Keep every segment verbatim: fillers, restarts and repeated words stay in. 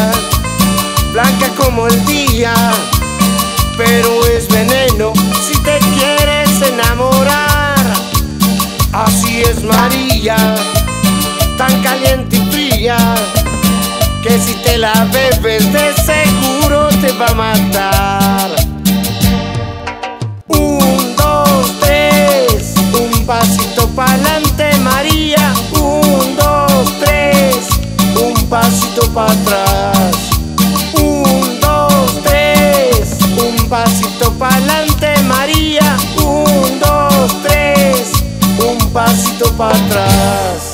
blanca como el día, pero es veneno si te quieres enamorar. Así es María, tan caliente y fría, que si te la bebes de seguro te va a matar. Un, dos, tres, un pasito pa'lante María. Un, dos, tres, un pasito para atrás. Un, dos, tres, un pasito pa'lante María. Un, dos, tres, un pasito para atrás.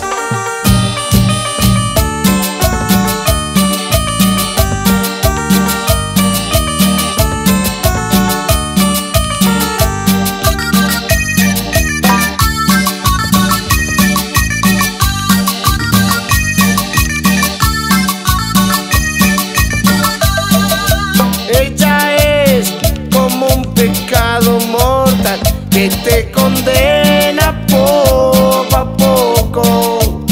Ella es como un pecado mortal que te condena poco a poco.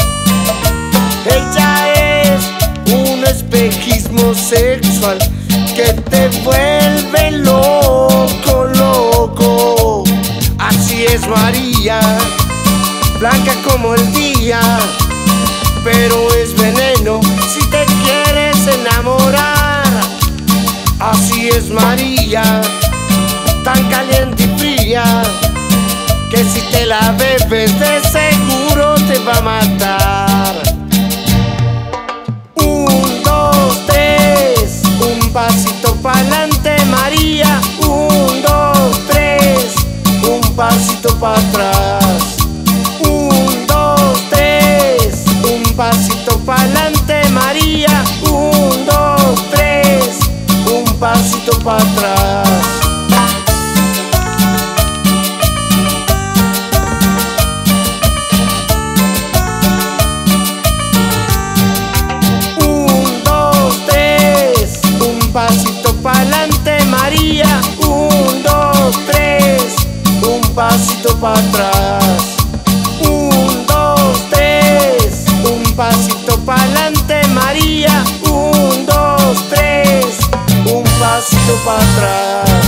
Ella es un espejismo sexual que te vuelve loco, loco. Así es María, blanca como el día, pero es veneno si te quieres enamorar. Así es María, tan caliente y fría, que si te la bebes de seguro te va a matar. Un, dos, tres, un pasito pa'lante María. Un, dos, tres, un pasito para atrás. Un, dos, tres, un pasito pa'lante María. Un, dos, tres, un pasito para atrás. Un, dos, tres, un pasito pa'lante María. Un, dos, tres, un pasito para atrás. Un, dos, tres, un pasito pa'lante María. Un, dos, tres, un pasito para atrás.